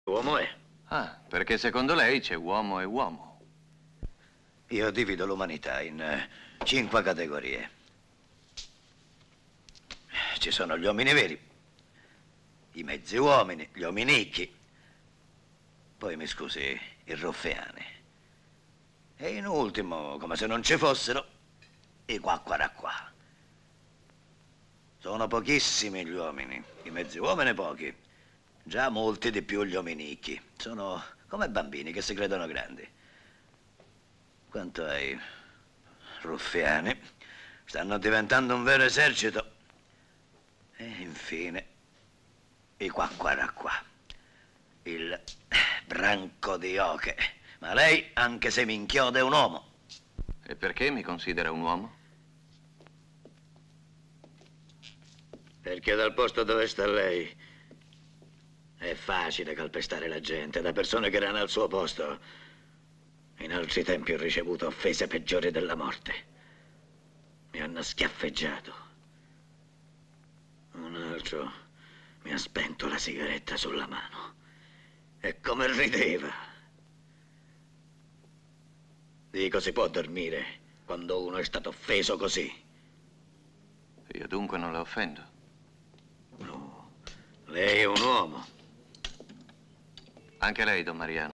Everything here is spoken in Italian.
Uomo è. Ah, perché secondo lei c'è uomo e uomo. Io divido l'umanità in 5 categorie. Ci sono gli uomini veri, i mezzi uomini, gli uominicchi, poi mi scusi, i ruffiani. E in ultimo, come se non ci fossero, i qua. Sono pochissimi gli uomini, i mezzi uomini pochi. Già molti di più gli uominicchi. Sono come bambini che si credono grandi. Quanto ai ruffiani, stanno diventando un vero esercito. E infine, i qua. Il branco di oche. Ma lei, anche se mi inchioda, è un uomo. E perché mi considera un uomo? Perché dal posto dove sta lei è facile calpestare la gente. Da persone che erano al suo posto, in altri tempi ho ricevuto offese peggiori della morte. Mi hanno schiaffeggiato. Un altro mi ha spento la sigaretta sulla mano. E come rideva. Dico, si può dormire quando uno è stato offeso così? Io dunque non la offendo. No, lei è un uomo. Anche lei, don Mariano.